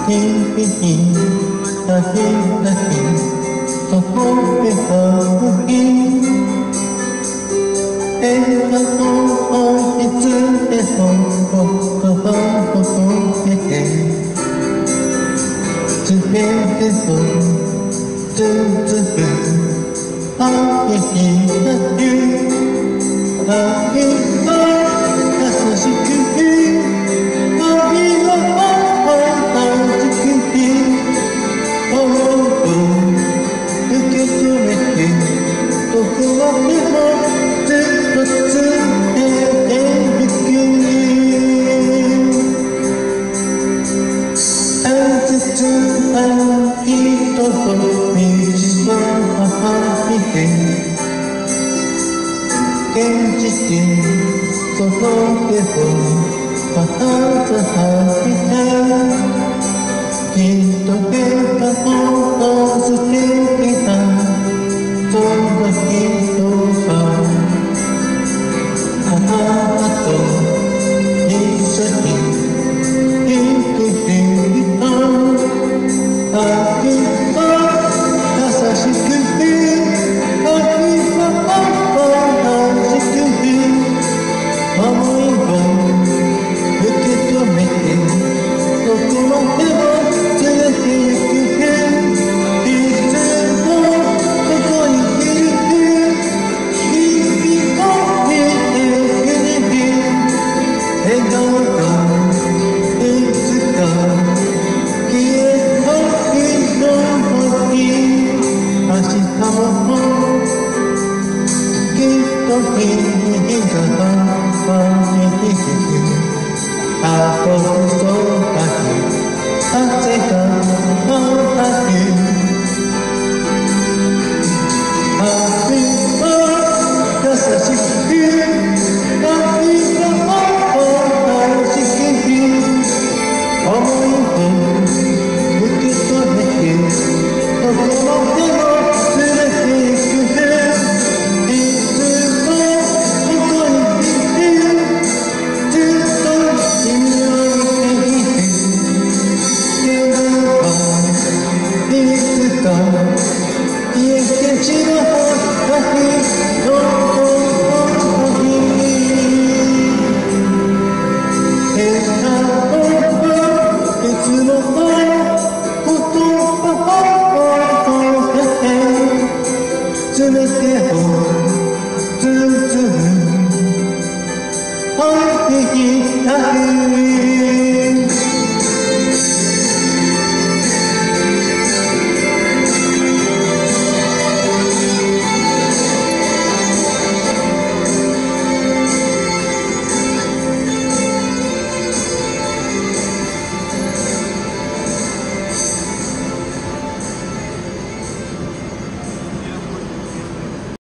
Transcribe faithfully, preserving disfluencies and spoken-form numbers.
日々たひたひそこで咲き映画の本質でそこから届けてすべてと続く愛しだけ愛が優しく愛が愛しくて思うと受け止めてどこまでもずっと続けていく大切な人と道を走って現実その手を離さない